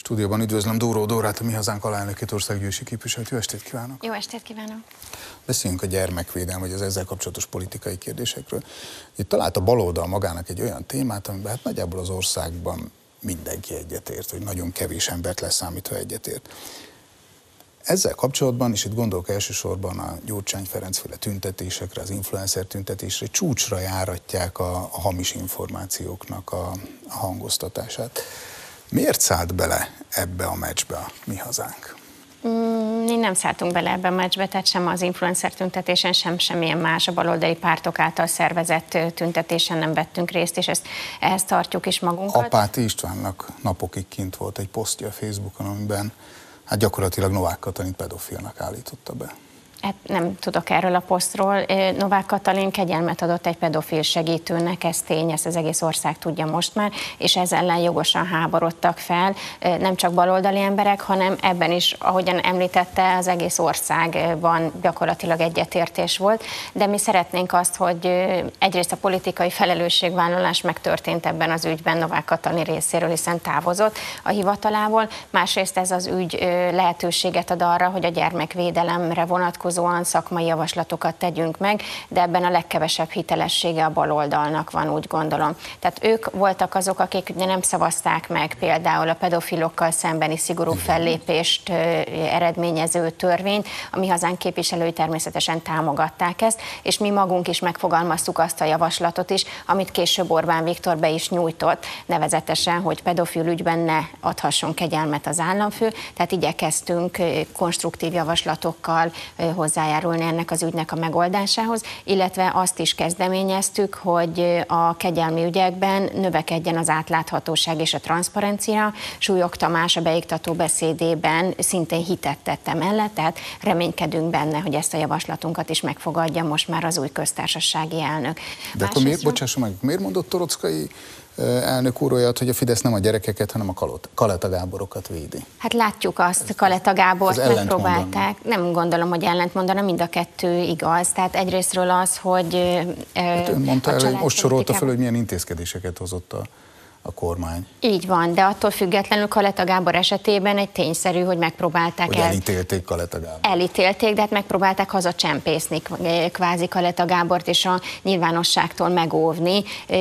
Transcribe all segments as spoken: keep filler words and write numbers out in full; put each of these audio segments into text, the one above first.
Stúdióban üdvözlöm Dóró Dórát, a Mi Hazánk alelnökét, országgyűlési képviselőt. Jó estét kívánok! Jó estét kívánok! Beszéljünk a gyermekvédelem, vagy az ezzel kapcsolatos politikai kérdésekről. Itt talált a baloldal magának egy olyan témát, amiben hát nagyjából az országban mindenki egyetért, vagy nagyon kevés embert leszámítva egyetért. Ezzel kapcsolatban, és itt gondolok elsősorban a Gyurcsány Ferenc-féle tüntetésekre, az influencer tüntetésre, csúcsra járatják a, a hamis információknak a, a hangoztatását. Miért szállt bele ebbe a meccsbe a Mi Hazánk? Mm, mi nem szálltunk bele ebbe a meccsbe, tehát sem az influencer tüntetésen, sem semmilyen más a baloldali pártok által szervezett tüntetésen nem vettünk részt, és ezt, ehhez tartjuk is magunkat. Apáti Istvánnak napokig kint volt egy posztja a Facebookon, amiben hát gyakorlatilag Novák Katalint pedofilnak állította be. Hát nem tudok erről a posztról. Novák Katalin kegyelmet adott egy pedofil segítőnek, ez tény, ezt az egész ország tudja most már, és ez ellen jogosan háborodtak fel, nem csak baloldali emberek, hanem ebben is, ahogyan említette, az egész országban gyakorlatilag egyetértés volt, de mi szeretnénk azt, hogy egyrészt a politikai felelősségvállalás megtörtént ebben az ügyben Novák Katalin részéről, hiszen távozott a hivatalából, másrészt ez az ügy lehetőséget ad arra, hogy a gyermekvédelemre vonatkozó szakmai javaslatokat tegyünk meg, de ebben a legkevesebb hitelessége a baloldalnak van, úgy gondolom. Tehát ők voltak azok, akik nem szavazták meg például a pedofilokkal szembeni szigorú fellépést eredményező törvényt. A Mi Hazánk képviselői természetesen támogatták ezt, és mi magunk is megfogalmaztuk azt a javaslatot is, amit később Orbán Viktor be is nyújtott, nevezetesen, hogy pedofil ügyben ne adhasson kegyelmet az államfő, tehát igyekeztünk konstruktív javaslatokkal hozzájárulni ennek az ügynek a megoldásához, illetve azt is kezdeményeztük, hogy a kegyelmi ügyekben növekedjen az átláthatóság és a transzparencia. Súlyog Tamás a beiktató beszédében szintén hitet tette mellett, tehát reménykedünk benne, hogy ezt a javaslatunkat is megfogadja most már az új köztársasági elnök. De akkor miért, bocsásson meg, miért mondott Torockai elnök úr olyat, hogy a Fidesz nem a gyerekeket, hanem a Kaleta Gáborokat védi? Hát látjuk azt, Kaleta Gábort megpróbálták. Nem gondolom, hogy ellentmondana, mind a kettő igaz. Tehát egyrésztről az, hogy... Hát ön mondta el, hogy most sorolta fel, hogy milyen intézkedéseket hozott a a kormány. Így van, de attól függetlenül Kaleta Gábor esetében egy tényszerű, hogy megpróbálták hogy el... elítélték Kaleta Gábor. Elítélték, de hát megpróbálták hazacsempészni kvázi Kaleta Gábort és a nyilvánosságtól megóvni,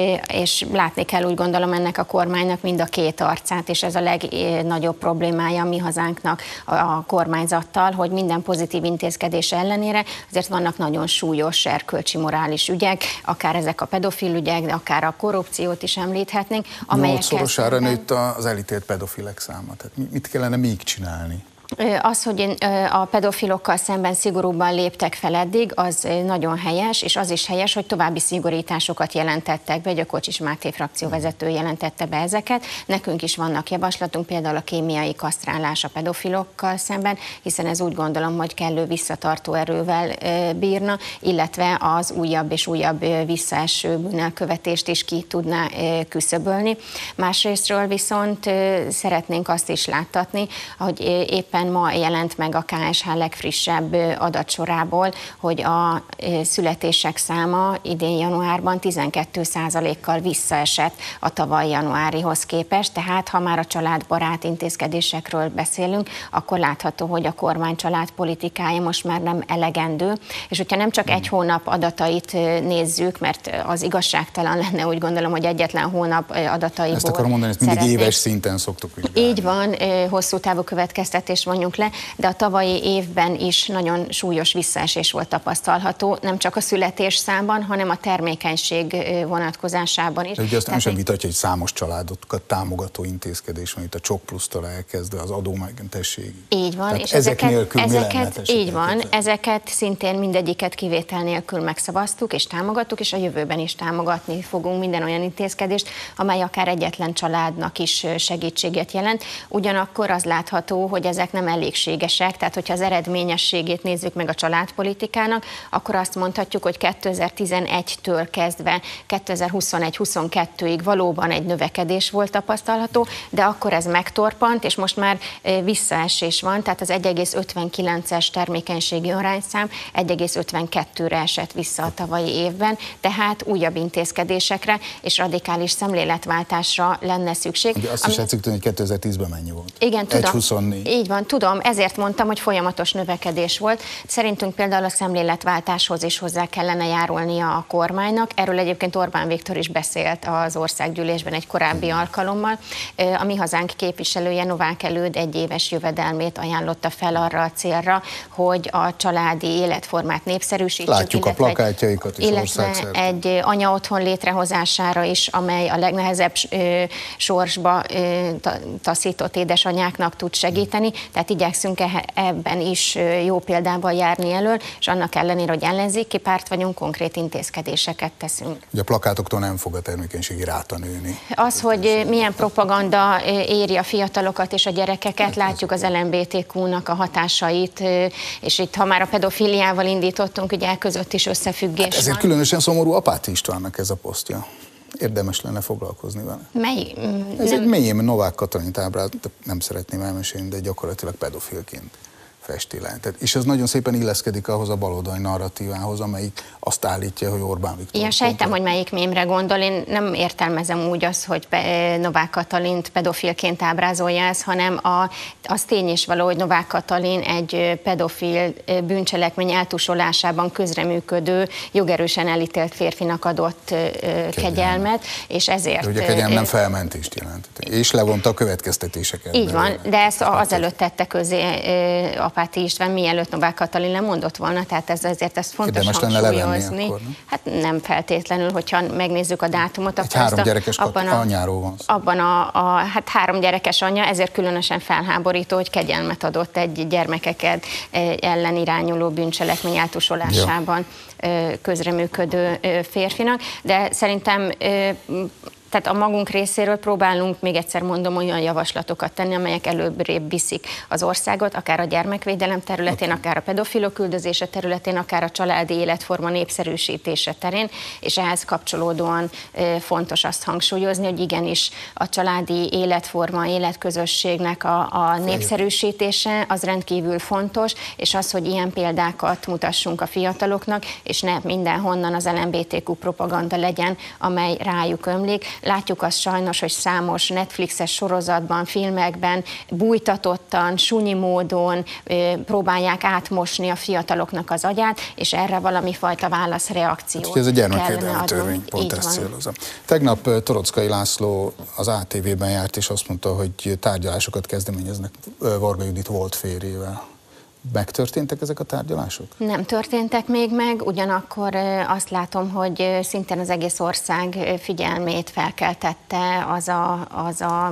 és látni kell, úgy gondolom, ennek a kormánynak mind a két arcát, és ez a legnagyobb problémája a Mi Hazánknak a kormányzattal, hogy minden pozitív intézkedés ellenére azért vannak nagyon súlyos erkölcsi morális ügyek, akár ezek a pedofil ügyek, akár a korrupciót is említhetnénk, nyolcszorosára nőtt az elítélt pedofilek száma. Tehát mit kellene még csinálni? Az, hogy a pedofilokkal szemben szigorúbban léptek fel eddig, az nagyon helyes, és az is helyes, hogy további szigorításokat jelentettek be, a Kocsis Máté frakcióvezető jelentette be ezeket. Nekünk is vannak javaslatunk, például a kémiai kasztrálás a pedofilokkal szemben, hiszen ez úgy gondolom, hogy kellő visszatartó erővel bírna, illetve az újabb és újabb visszaeső bűnelkövetést is ki tudná küszöbölni. Másrésztről viszont szeretnénk azt is láttatni, hogy éppen ma jelent meg a ká es há legfrissebb adatsorából, hogy a születések száma idén januárban tizenkét százalékkal visszaesett a tavaly januárihoz képest, tehát ha már a családbarát intézkedésekről beszélünk, akkor látható, hogy a kormány családpolitikája most már nem elegendő, és hogyha nem csak egy hónap adatait nézzük, mert az igazságtalan lenne, úgy gondolom, hogy egyetlen hónap adataiból. Ezt akarom mondani, ezt mindig szeretnék. Éves szinten szoktuk vizsgálni. Így van, hosszú távú következtetés vonjunk le, de a tavalyi évben is nagyon súlyos visszaesés volt tapasztalható, nem csak a születésszámban, hanem a termékenység vonatkozásában is. De ugye azt nem sem vitatja, hogy számos családokat támogató intézkedés van, itt a Csok Plusztól elkezdve az adómentesség. Így van, tehát és ezek ezeket, nélkül ezeket így van, ezeket szintén mindegyiket kivétel nélkül megszavaztuk és támogattuk, és a jövőben is támogatni fogunk minden olyan intézkedést, amely akár egyetlen családnak is segítséget jelent. Ugyanakkor az látható, hogy ezeknek nem elégségesek, tehát hogyha az eredményességét nézzük meg a családpolitikának, akkor azt mondhatjuk, hogy kétezer-tizenegytől kezdve kétezer-huszonegy-huszonkettőig valóban egy növekedés volt tapasztalható, de akkor ez megtorpant, és most már visszaesés van, tehát az egy egész ötvenkilences termékenységi arányszám egy egész ötvenkettőre esett vissza a tavalyi évben, tehát újabb intézkedésekre és radikális szemléletváltásra lenne szükség. Ugye azt ami... is látszik tudni, hogy kétezer-tízben mennyi volt? Igen, tudom. egy huszonnégy. Így van, tudom, ezért mondtam, hogy folyamatos növekedés volt. Szerintünk például a szemléletváltáshoz is hozzá kellene járulnia a kormánynak. Erről egyébként Orbán Viktor is beszélt az országgyűlésben egy korábbi hmm. alkalommal. A Mi Hazánk képviselője, Novák Előd egy éves jövedelmét ajánlotta fel arra a célra, hogy a családi életformát népszerűsítsük. Látjuk a plakátjaikat is illetve egy anya otthon létrehozására is, amely a legnehezebb ö, sorsba ö, taszított édesanyáknak tud segíteni, tehát igyekszünk ebben is jó példával járni elől, és annak ellenére, hogy ellenzéki párt vagyunk, konkrét intézkedéseket teszünk. Ugye a plakátoktól nem fog a termékenységi ráta nőni. Az, hogy milyen propaganda éri a fiatalokat és a gyerekeket, látjuk az el em bé té kú-nak a hatásait, és itt, ha már a pedofiliával indítottunk, ugye el között is összefüggés hát ezért van. Különösen szomorú Apáti Istvánnak ez a posztja. Érdemes lenne foglalkozni vele. Mely? Ez nem... egy mélyén Novák Katalin ábrát, nem szeretném elmesélni, de gyakorlatilag pedofilként festi le. Tehát, és ez nagyon szépen illeszkedik ahhoz a baloldali narratívához, amelyik azt állítja, hogy Orbán Viktor. Igen, sejtem, hogy melyik mémre gondol. Én nem értelmezem úgy azt, hogy Novák Katalint pedofilként ábrázolja ez, hanem a, az tény is való, hogy Novák Katalin egy pedofil bűncselekmény eltusolásában közreműködő, jogerősen elítélt férfinak adott kegyelmet, kegyelmet és ezért... De ugye a kegyelem nem felmentést jelent, és levonta a következtetéseket. Így van, de ezt azelőtt tette közé a Apáti István, mielőtt Novák Katalin nem mondott volna, tehát ez, ezért ez fontos érdemes hangsúlyozni. Akkor, nem? Hát nem feltétlenül, hogyha megnézzük a dátumot. Egy három gyerekes abban a, anyáról van szó. Abban a, a, hát három gyerekes anya, ezért különösen felháborító, hogy kegyelmet adott egy gyermekeket ellen irányuló bűncselekmény eltusolásában ja. közreműködő férfinak, de szerintem tehát a magunk részéről próbálunk, még egyszer mondom, olyan javaslatokat tenni, amelyek előbbrébb viszik az országot, akár a gyermekvédelem területén, akár a pedofilok üldözése területén, akár a családi életforma népszerűsítése terén, és ehhez kapcsolódóan fontos azt hangsúlyozni, hogy igenis a családi életforma, életközösségnek a, a népszerűsítése az rendkívül fontos, és az, hogy ilyen példákat mutassunk a fiataloknak, és ne mindenhonnan az el em bé té kú propaganda legyen, amely rájuk ömlik. Látjuk azt sajnos, hogy számos Netflixes sorozatban, filmekben bújtatottan, sunyi módon próbálják átmosni a fiataloknak az agyát, és erre valami fajta válaszreakciót hát, ez a gyermekvédelmi törvény pont ezt célozza. Tegnap Toroczkai László az á té vében járt, és azt mondta, hogy tárgyalásokat kezdeményeznek Varga Judit volt férjével. Megtörténtek ezek a tárgyalások? Nem történtek még meg, ugyanakkor azt látom, hogy szintén az egész ország figyelmét felkeltette az a, az a,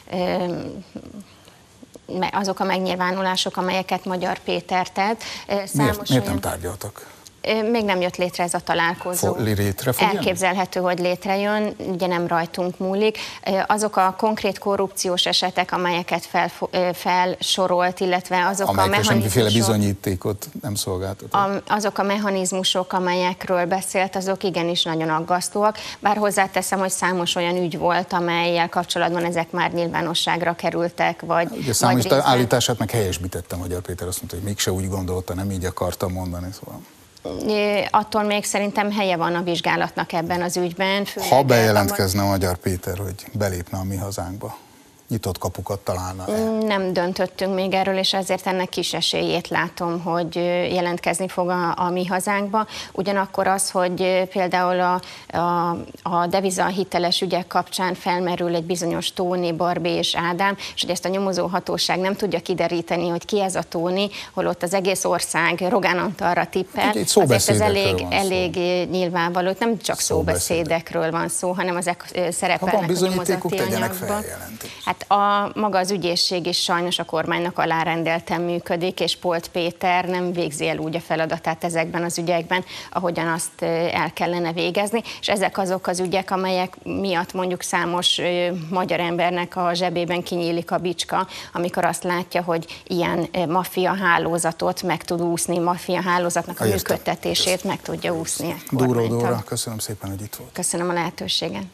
azok a megnyilvánulások, amelyeket Magyar Péter tett. Számos miért, miért nem tárgyaltak? Még nem jött létre ez a találkozó. Létre fog Elképzelhető, hogy létrejön, ugye nem rajtunk múlik. Azok a konkrét korrupciós esetek, amelyeket fel, felsorolt, illetve azok amelyek a mechanizmusok... semmiféle bizonyítékot nem szolgáltatott. Azok a mechanizmusok, amelyekről beszélt, azok igenis nagyon aggasztóak. Bár hozzáteszem, hogy számos olyan ügy volt, amellyel kapcsolatban ezek már nyilvánosságra kerültek, vagy... Ugye számos állítását meg helyesbítette Magyar Péter, azt mondta, hogy mégse úgy gondolta, nem így akarta mondani, szóval... Attól még szerintem helye van a vizsgálatnak ebben az ügyben. Ha bejelentkezne a Magyar Péter, hogy belépne a Mi Hazánkba, nyitott kapukat találna el? Nem döntöttünk még erről, és ezért ennek kis esélyét látom, hogy jelentkezni fog a, a Mi Hazánkba. Ugyanakkor az, hogy például a, a, a deviza hiteles ügyek kapcsán felmerül egy bizonyos Tóni, Barbé és Ádám, és hogy ezt a nyomozó hatóság nem tudja kideríteni, hogy ki ez a Tóni, holott az egész ország Rogán Antalra tippel. Azért ez elég, elég nyilvánvaló, nem csak szóbeszédekről van szó, hanem ezek szerepelnek a nyomozati anyagban. Hát Hát a maga az ügyészség is sajnos a kormánynak alárendelten működik, és Polt Péter nem végzi el úgy a feladatát ezekben az ügyekben, ahogyan azt el kellene végezni, és ezek azok az ügyek, amelyek miatt mondjuk számos magyar embernek a zsebében kinyílik a bicska, amikor azt látja, hogy ilyen maffia hálózatot meg tud úszni, maffia hálózatnak a működtetését meg tudja úszni. Dúró Dóra, köszönöm szépen, hogy itt volt. Köszönöm a lehetőséget.